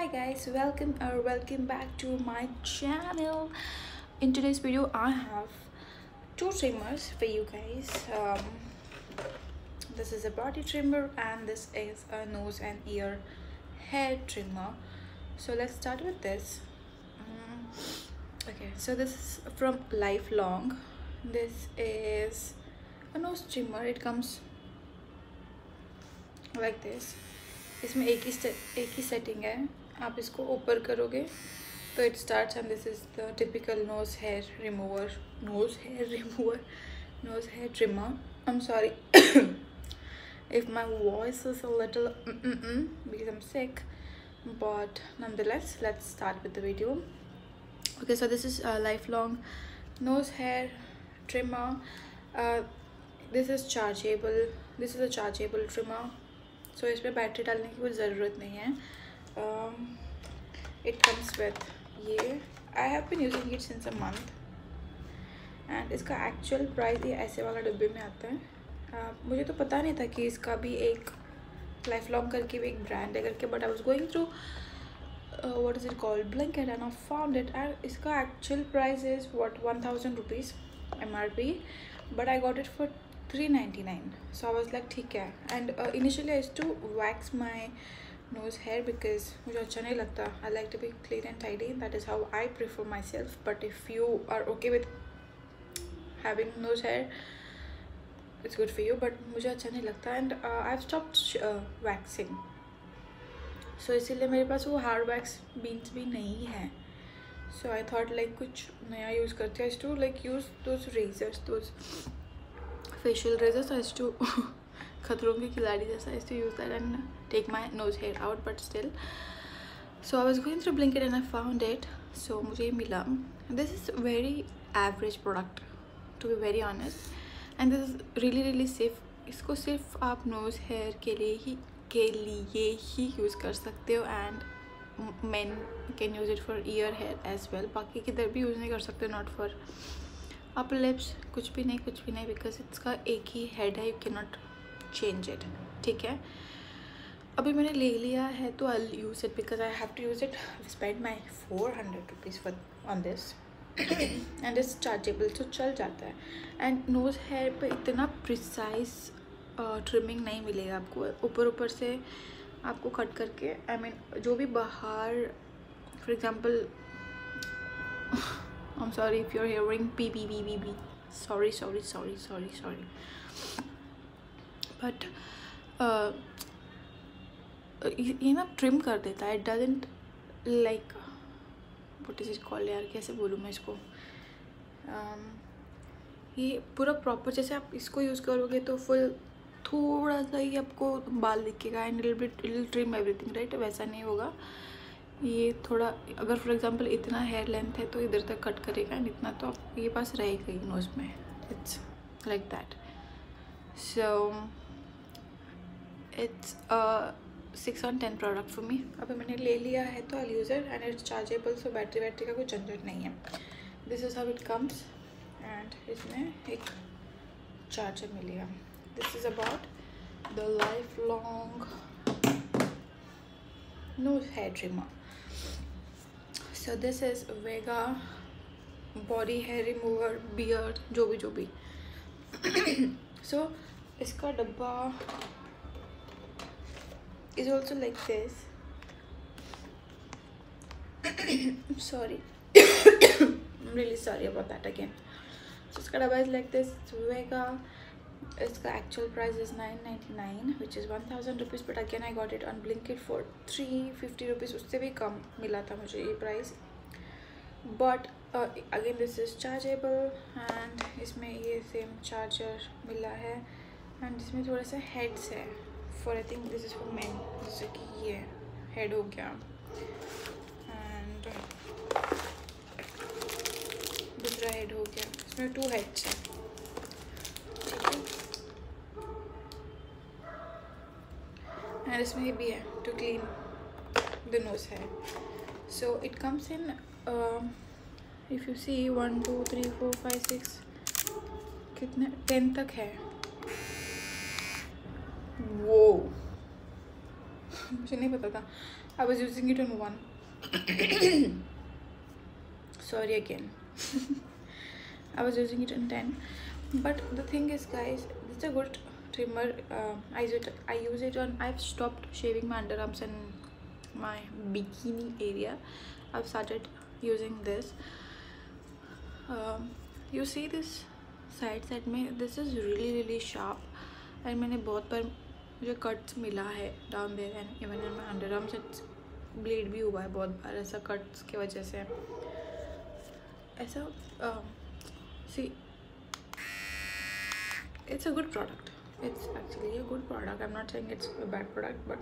Hi guys, welcome back to my channel. In today's video I have two trimmers for you guys. This is a body trimmer and this is a nose and ear hair trimmer. So let's start with this. Okay, so this is from Lifelong. This is a nose trimmer. It comes like this. इसमें एक ही setting है. आप इसको ऊपर करोगे तो it starts and this is the typical nose hair remover nose hair trimmer. I'm sorry if my voice is a little because I'm sick, but nonetheless let's start with the video. Okay, so this is a Lifelong nose hair trimmer. This is a chargeable trimmer. So इसमें battery डालने की कोई ज़रूरत नहीं है. It comes with ये. I have been using it since a month and इसका actual price ये ऐसे वाला डिब्बे में आता है. मुझे तो पता नहीं था कि इसका भी एक लाइफलॉन्ग करके भी एक ब्रांड है करके, but I was going through what is it called Blinkit and I found it and इसका actual price is 1000 rupees MRP, but I got it for 399. So I was like ठीक है. And initially I used to wax my nose hair because मुझे अच्छा नहीं लगता. I like to be clean and tidy. That is how I prefer myself. But if you are okay with having nose hair, it's good for you. But मुझे अच्छा नहीं लगता and I've stopped waxing. So इसीलिए मेरे पास वो hard wax beans भी नहीं है. So I thought like कुछ नया use करते हैं. I used to like use those razors, those facial razors. I used to खतरों की खिलाड़ी जैसा I used to use that and take my nose hair out, but still. So I was going through Blinkit and I found it. So मुझे मिला. This is very average product to be very honest, and this is really safe. इसको सिर्फ आप nose hair के लिए ही use कर सकते हो and men can use it for ear hair as well. बाकी किधर भी यूज़ नहीं कर सकते. not for upper lips, कुछ भी नहीं बिकॉज इसका एक ही हेड है. You can not change it. ठीक है, अभी मैंने ले लिया है तो I use it because I have to use it. Spend my 400 rupees for on this and it's chargeable, तो चल जाता है. एंड नोज़ हेयर पे इतना प्रिसाइज ट्रिमिंग नहीं मिलेगा आपको. ऊपर से आपको कट करके आई मीन जो भी बाहर for example I'm sorry if you're hearing beep. Sorry. But ये ना ट्रिम कर देता है. It doesn't like what is it called यार, कैसे बोलूँ मैं इसको. ये पूरा प्रॉपर जैसे आप इसको यूज़ करोगे तो फुल थोड़ा सा ही आपको बाल दिखेगा and it trim everything right. वैसा नहीं होगा. ये थोड़ा अगर फॉर एग्जांपल इतना हेयर लेंथ है तो इधर तक कट करेगा एंड इतना तो आपके पास रहेगा ही नोज़ में. It's like that. So it's 6 on 10 product for me. अभी मैंने ले लिया है तो I use it and it's chargeable. So battery का कोई झंझट नहीं है. This is how it comes and इसमें एक चार्जर मिलेगा. This is about the Lifelong nose hair trimmer. So this is Vega body hair remover beard जो भी. So इसका डब्बा is also like this. I'm sorry. I'm really sorry about that again. So इसका डब्बा is like this. Vega. इसका actual price is 999 which is 1000 rupees, but again I got it on Blinkit for 350 rupees. उससे भी कम मिला था मुझे ये price. But again this is chargeable and इसमें ये सेम चार्जर मिला है एंड इसमें थोड़ा सा हेड्स है for I think this is for men. जैसे कि ये हेड हो गया एंड दूसरा हेड हो गया. इसमें 2 हेड्स हैं. एंड इसमें ये भी है to clean the nose hair. So it comes in if you see 1 2 3 4 5 6 कितने 10 तक है. वो मुझे नहीं पता था. I was using it on one. Sorry again. I was using it on 10. But the thing is, guys, it's a good trimmer. I use it on. I've stopped shaving my underarms and my bikini area. I've started using this. You see this side में, this is really sharp, and मैंने बहुत बार मुझे cuts मिला है down there, and even in my underarms it's bleed भी हुआ है बहुत बार ऐसा cuts की वजह से ऐसा. See, it's a good product. It's actually a good product. I'm not saying it's a bad product, but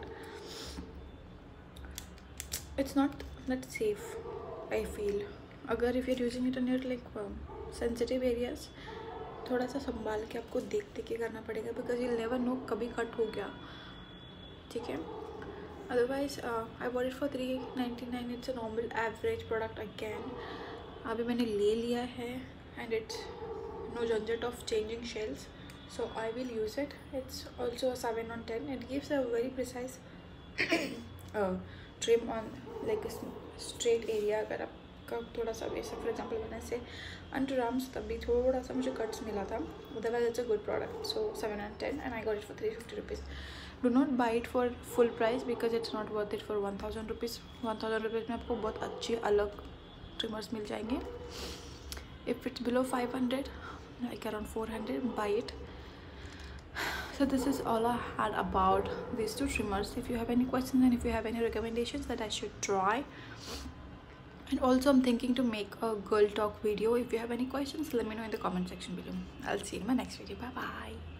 it's not that safe, I feel. अगर if you're using it on your like sensitive areas, थोड़ा सा संभाल के आपको देख के करना पड़ेगा, because you'll never know कभी कट हो गया, ठीक है. Otherwise, I bought it for $3.99. It's a normal average product again. अभी मैंने ले लिया है, and it's no झंझट of changing shells, so I will use it. It's also a 7 on 10. It gives a very precise trim on like a straight area. अगर आपका थोड़ा सा वैसा, for example मैंने से underarms तभी थोड़ा सा मुझे cuts मिला था. Otherwise it's a good product. So 7 on 10, and I got it for 350 rupees. Do not buy it for full price because it's not worth it for 1000 rupees. 1000 rupees में आपको बहुत अच्छे अलग trimmers मिल जाएंगे. If it's below 500, like around 400, buy it. So this is all I had about these two trimmers. If you have any questions and if you have any recommendations that I should try, and also I'm thinking to make a girl talk video. If you have any questions, let me know in the comment section below. I'll see you in my next video. Bye bye.